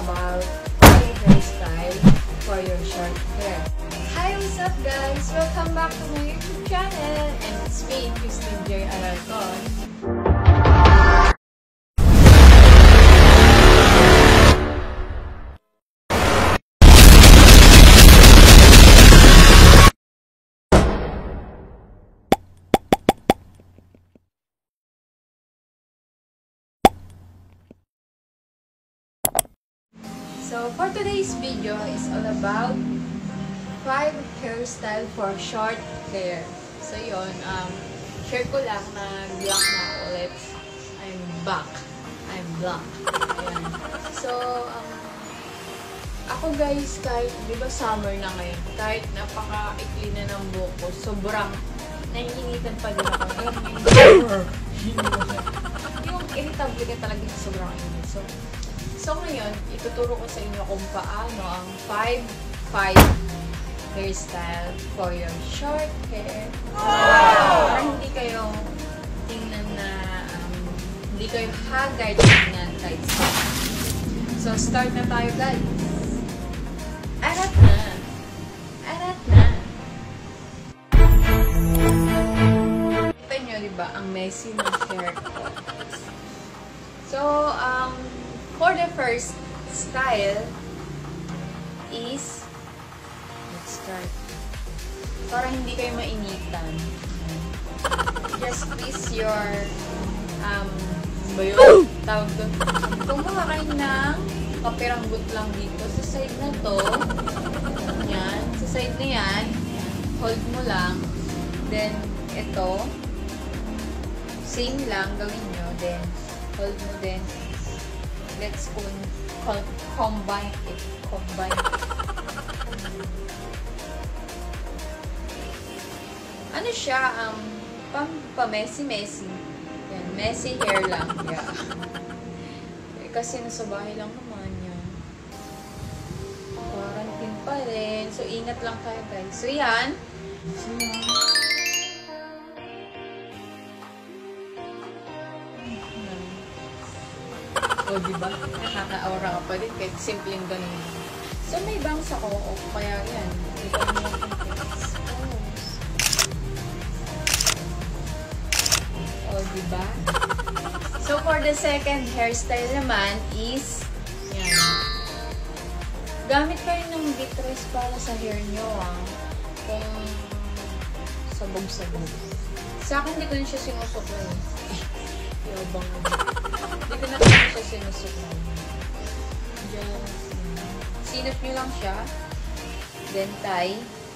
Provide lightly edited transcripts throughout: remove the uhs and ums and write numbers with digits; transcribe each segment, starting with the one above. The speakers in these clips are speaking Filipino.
about my hairstyle for your short hair. Hi, what's up guys? Welcome back to my YouTube channel. And it's me, Christine J. Alarcon. So, for today's video is all about 5 hairstyle for short hair. So, yun, share ko lang na black na ulit. I'm back. I'm black. Ayan. So, ako guys, kahit, di ba summer na ngayon, kahit napaka-ikli na ng buhok ko, sobrang nahihinitan pa din ako. Yung irritable ka talaga sa sobrang init. So ngayon, ituturo ko sa inyo kung paano ang 5 hairstyle for your short hair. Para hindi kayo tingnan na, hindi kayo haggard tingnan kahit sa. So, start na tayo guys. Arat na! Arat na! Kita nyo, diba, ang messy ng hair ko. So, for the first style is, let's start. Para hindi kayo mainitan. Just twist your, tawag doon. Kumuha kayo ng kapiranggot lang dito. Sa side na to, yan. Sa side na yan, hold mo lang. Then, ito, same lang gawin nyo. Then, hold mo din. Let's combine it. Combine it. Ano siya? Pa-messy-messy. Yan, messy hair lang. Yeah. Kasi nasa bahay lang naman yan. Quarantine pa rin. So, ingat lang tayo guys. So, yan. O, diba? Nakaka-aura ka pa din kahit simpleng ganun. So, may bangs ako. O, kaya yan. Ito mo yung expose. O, diba? So, for the second hairstyle naman is yan. Gamit kayo ng bitress para sa hair nyo, kung sabog-sabog. Sa akin, hindi ko rin siya sinusuklay. Yabang mo. Hindi ko na rin siya sinusuklay. Diyan. Sinap nyo lang siya. Then, tie.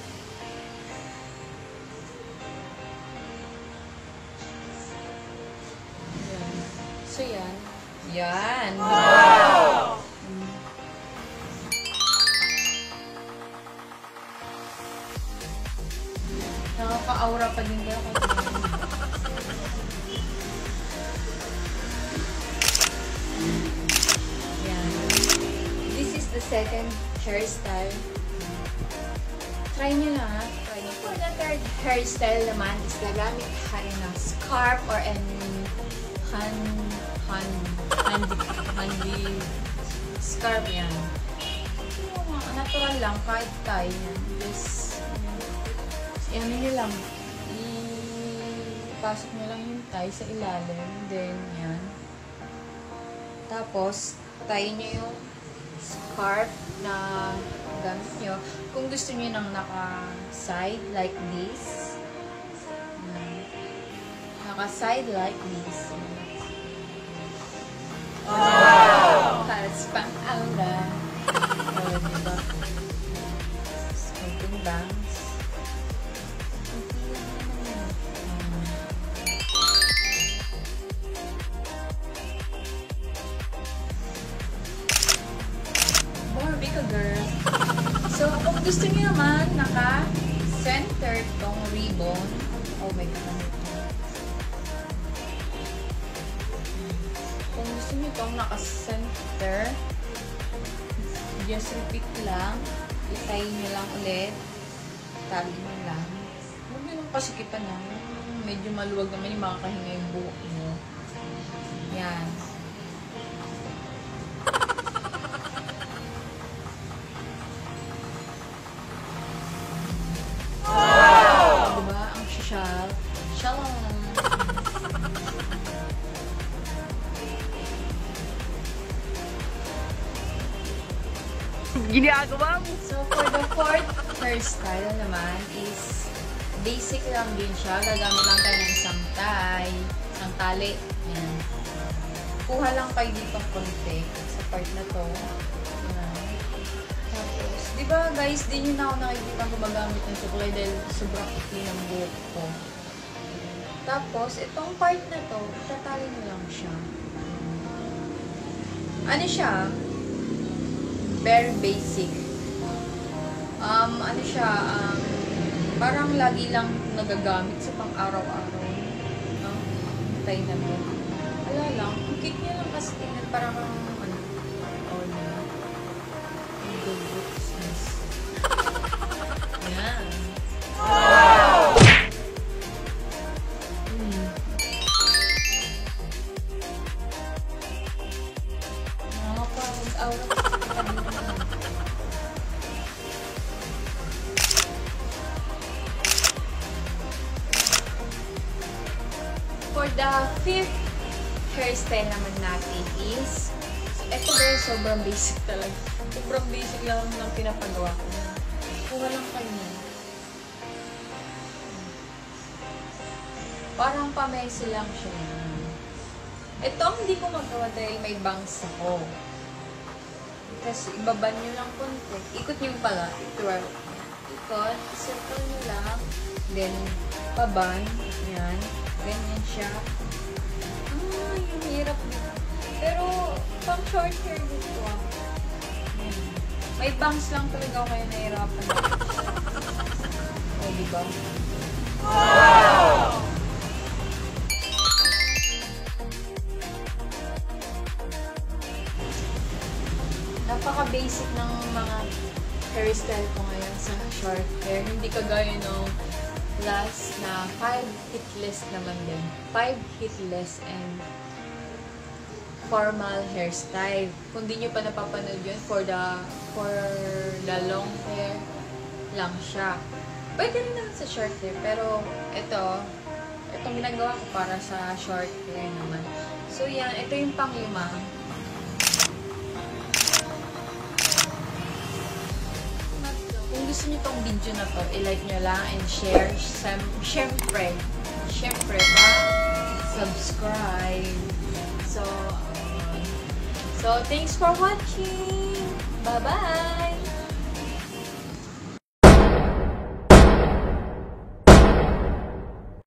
Yan. So, yan. Yan. Wow! Nakaka-aura pa din kaya kasi. The second hairstyle. Try nyo na, ha? Try nyo. For the third hairstyle naman is gagamit tayo ng scarf or any handy scarf yan. Natural lang, kahit tayo yan. Just, yan nyo lang. Ipasok nyo lang yung tie sa ilalim. Then, yan. Tapos, tie nyo yung scarf na gamit nyo. Kung gusto nyo nang naka-side like this. Naka-side like this. Wow! That's pang-aura. O, diba? Scooping bangs. Girl. So, kung gusto niyo naman naka-center tong ribbon, oh my god. Kung gusto niyo tong naka-center, just repeat lang, itay niyo lang ulit, tali niyo lang. Huwag niyo nang pasikipan na, medyo maluwag naman yung makakahinga yung buhok niyo. Yan. Ginagawa mo. So, for the fourth hairstyle naman is basic lang din siya. Gagamit lang tayo ng isang tali. Ayan. Kuha lang kayo dito konti sa part na to. Ayan. Tapos, di ba guys, di nyo na ako nakikita gumagamit ng suklay dahil sobrang ikli ng buhok ko. Tapos, itong part na to, tatali nyo lang siya. Ano siya? Very basic. Ano siya, parang lagi lang nagagamit sa pang-araw-araw. Tay na mo. Wala lang. Ang cute niya lang kasi tingnan parang good business. Yan. Wow! Nakakapag-aura ko sa kanila. For the fifth hairstyle naman natin is, ito guys, sobrang basic talaga. Sobrang basic lang ng pinapagawa ko. Kuha lang kayo. Parang pamesi lang siya. Ito ang hindi ko magawa dahil may bangs ako. Kasi ibaban nyo lang konti. Ikot nyo pala. Twirl. Ikot. Circle nyo lang. Then, paban. Yan. Ganyan siya. Yung hirap dito. Pero, pang short hair dito may bangs lang talaga ako kaya nahirapan. O, diba? Wow! Napaka-basic ng mga hairstyle ko ngayon sa short hair. Hindi kagaya nung last na 5 hitless naman din. 5 hitless and formal hairstyle. Kung di nyo pa napapanood yun, for the long hair lang siya. Pwede rin naman sa short hair, pero itong ginagawa ko para sa short hair naman. So yan, ito yung pang-lima. Kung gusto nyo tong video na to, i-like nyo lang and share. Syempre pa, subscribe. So, thanks for watching. Bye-bye!